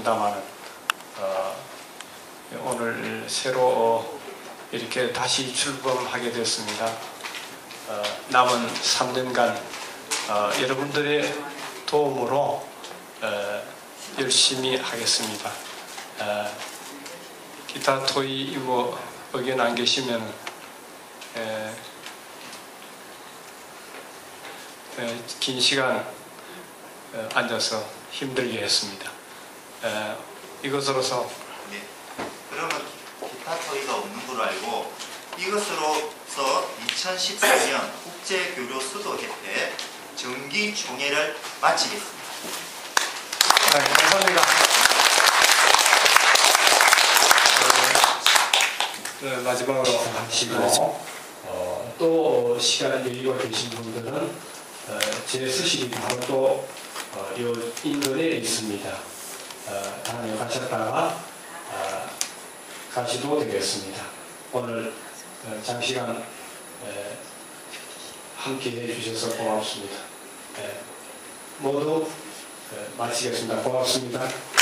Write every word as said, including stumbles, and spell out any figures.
있습니다만 어, 오늘 새로 이렇게 다시 출범하게 됐습니다. 어, 남은 삼 년간 어, 여러분들의 도움으로 어, 열심히 하겠습니다. 어, 기타 토의 뭐 의견 안 계시면 에, 에, 긴 시간 에, 앉아서 힘들게 했습니다. 에, 이것으로서 네. 그러면 기타 토의가 없는 걸로 알고 이것으로서 이천십사 년 국제교류 수도협회 정기총회를 마치겠습니다. 네, 감사합니다. 네, 마지막으로 하시고 어, 또 시간 여유가 계신 분들은 어, 제 서식이 바로 또 어, 요 인근에 있습니다. 어, 다녀가셨다가 어, 가시도 되겠습니다. 오늘 어, 장시간 에, 함께 해주셔서 고맙습니다. 에, 모두 에, 마치겠습니다. 고맙습니다.